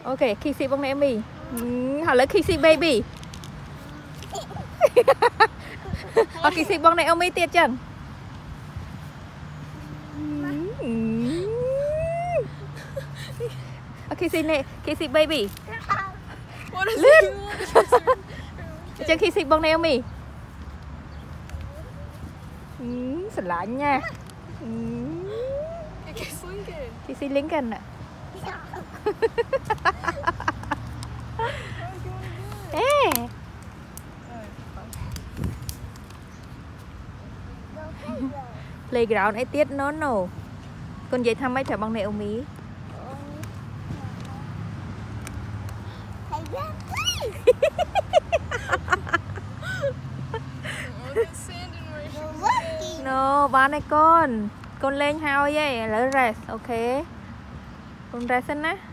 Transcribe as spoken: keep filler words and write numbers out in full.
Ok, kissy bông này mi. Họ lấy kissy baby. Họ kissy bông này mi tiết chẳng. Kissy này, kissy baby. Lên. Chẳng kissy bông này mi. Sẵn lạnh nha. Kissy Lincoln ạ. Ê. Playground ấy tiết nó nổ. Con dậy thăm mấy thẻ bông này ông Mỹ. No, ba này con. Con lên hao vậy, lỡ rest, ok. Con rest na.